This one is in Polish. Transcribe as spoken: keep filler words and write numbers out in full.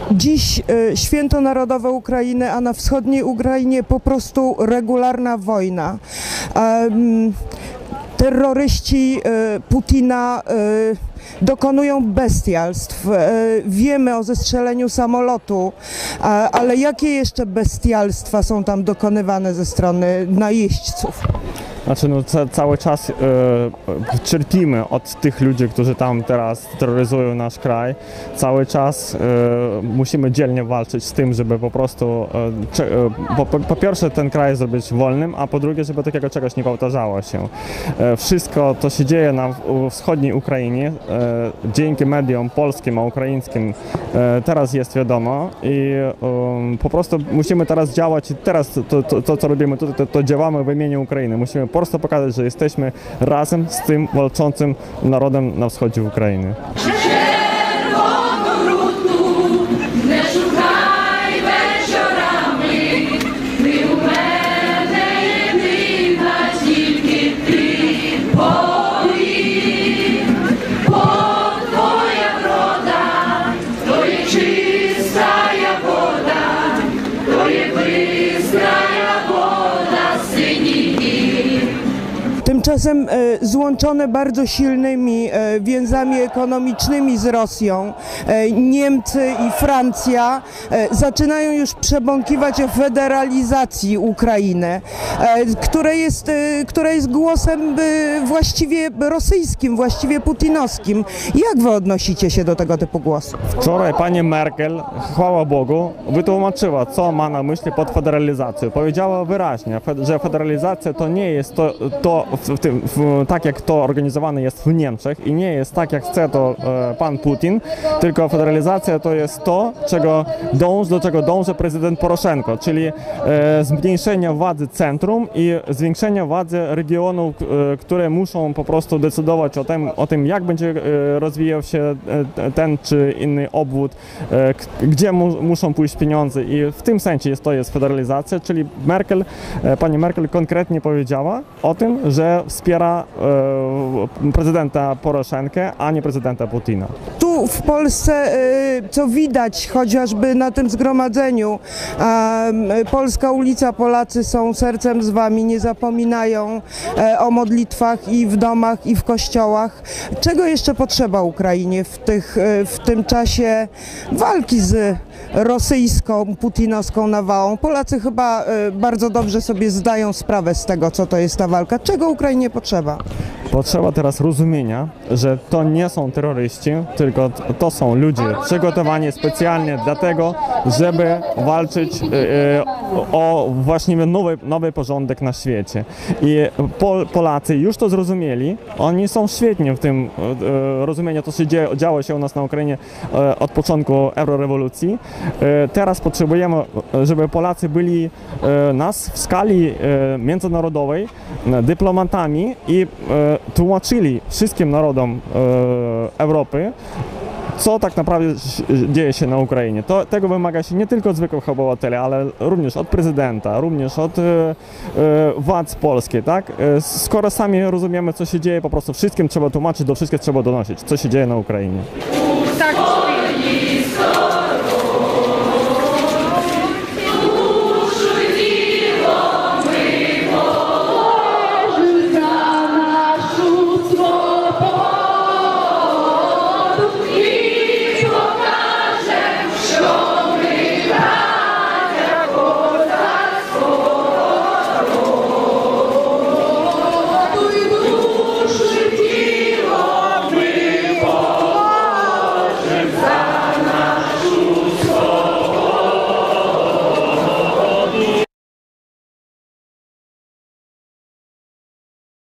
Dziś y, święto narodowe Ukrainy, a na wschodniej Ukrainie po prostu regularna wojna. Um, terroryści y, Putina y, dokonują bestialstw. Y, wiemy o zestrzeleniu samolotu, y, ale jakie jeszcze bestialstwa są tam dokonywane ze strony najeźdźców? Znaczy, no, ca cały czas e, cierpimy od tych ludzi, którzy tam teraz terroryzują nasz kraj. Cały czas e, musimy dzielnie walczyć z tym, żeby po prostu e, po, po pierwsze ten kraj zrobić wolnym, a po drugie, żeby takiego czegoś nie powtarzało się. E, wszystko to się dzieje na wschodniej Ukrainie e, dzięki mediom polskim, a ukraińskim e, teraz jest wiadomo i e, po prostu musimy teraz działać. Teraz to, to, to co robimy, to, to, to działamy w imieniu Ukrainy. Musimy po prostu pokazać, że jesteśmy razem z tym walczącym narodem na wschodzie Ukrainy. Tymczasem e, złączone bardzo silnymi e, więzami ekonomicznymi z Rosją, e, Niemcy i Francja e, zaczynają już przebąkiwać o federalizacji Ukrainy, e, które jest, e, która jest głosem e, właściwie rosyjskim, właściwie putinowskim. Jak wy odnosicie się do tego typu głosów? Wczoraj pani Merkel, chwała Bogu, wytłumaczyła, co ma na myśli pod federalizacją. Powiedziała wyraźnie, że federalizacja to nie jest to, to w tym, w, tak jak to organizowane jest w Niemczech i nie jest tak, jak chce to e, pan Putin, tylko federalizacja to jest to, czego dąży, do czego dąży prezydent Poroszenko, czyli e, zmniejszenie władzy centrum i zwiększenie władzy regionów, e, które muszą po prostu decydować o tym, o tym jak będzie e, rozwijał się e, ten czy inny obwód, e, gdzie mu, muszą pójść pieniądze i w tym sensie jest, to jest federalizacja, czyli Merkel, e, pani Merkel konkretnie powiedziała o tym, że wspiera e, prezydenta Poroszenkę, a nie prezydenta Putina. Tu w Polsce, e, co widać chociażby na tym zgromadzeniu, e, Polska ulica, Polacy są sercem z wami, nie zapominają e, o modlitwach i w domach, i w kościołach. Czego jeszcze potrzeba Ukrainie w, tych, e, w tym czasie walki z rosyjską, putinowską nawałą? Polacy chyba e, bardzo dobrze sobie zdają sprawę z tego, co to jest ta walka. Czego Ukrainie potrzeba? Potrzeba teraz rozumienia, że to nie są terroryści, tylko to są ludzie przygotowani specjalnie dlatego, żeby walczyć e, o właśnie nowy, nowy porządek na świecie. I Pol, Polacy już to zrozumieli, oni są świetni w tym e, rozumieniu, to się dzieje, działo się u nas na Ukrainie e, od początku eurorewolucji. E, teraz potrzebujemy, żeby Polacy byli e, nas w skali e, międzynarodowej dyplomatami i e, tłumaczyli wszystkim narodom e, Europy, co tak naprawdę dzieje się na Ukrainie. To, tego wymaga się nie tylko od zwykłych obywateli, ale również od prezydenta, również od e, e, władz polskich, tak? E, skoro sami rozumiemy, co się dzieje, po prostu wszystkim trzeba tłumaczyć, do wszystkich trzeba donosić, co się dzieje na Ukrainie. Tak.